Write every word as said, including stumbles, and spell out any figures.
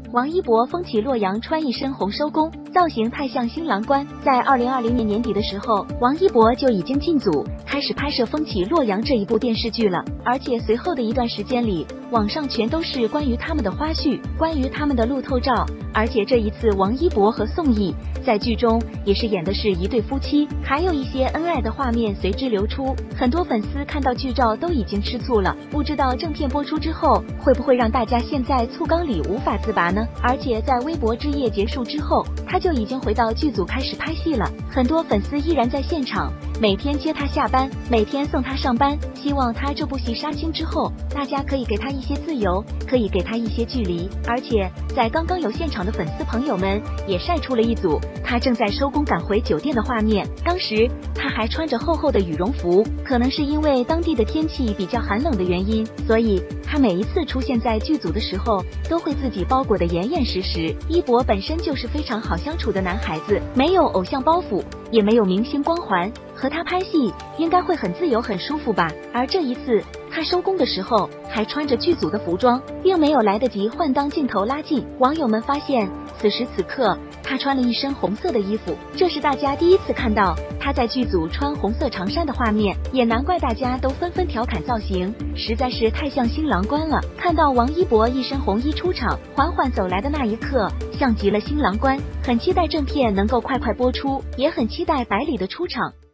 王一博风起洛阳，穿一身红收工，造型太像新郎官。在二零二零年年底的时候，王一博就已经进组，开始拍摄《风起洛阳》这一部电视剧了。而且随后的一段时间里，网上全都是关于他们的花絮，关于他们的路透照。而且这一次，王一博和宋轶在剧中也是演的是一对夫妻，还有一些恩爱的画面随之流出。很多粉丝看到剧照都已经吃醋了，不知道正片播出之后会不会让大家陷在醋缸里无法自拔呢？而且在微博之夜结束之后，他就已经回到剧组开始拍戏了。很多粉丝依然在现场，每天接他下班，每天送他上班，希望他这部戏杀青之后，大家可以给他一些自由，可以给他一些距离。而且在刚刚有现场的粉丝朋友们也晒出了一组他正在收工赶回酒店的画面，当时他还穿着厚厚的羽绒服，可能是因为当地的天气比较寒冷的原因，所以他每一次出现在剧组的时候都会自己包裹得严严实实。一博本身就是非常好相处的男孩子，没有偶像包袱，也没有明星光环，和他拍戏应该会很自由很舒服吧。而这一次他收工的时候还穿着剧组的服装，并没有来得及换当镜头拉近，网友们发现此时此刻他穿了一身红色的衣服，这是大家第一次看到他在剧组穿红色长衫的画面，也难怪大家都纷纷调侃造型实在是太像新郎官了。看到王一博一身红衣出场，缓缓走来的那一刻像极了新郎官，很期待正片能够快快播出，也很期待百里的出场。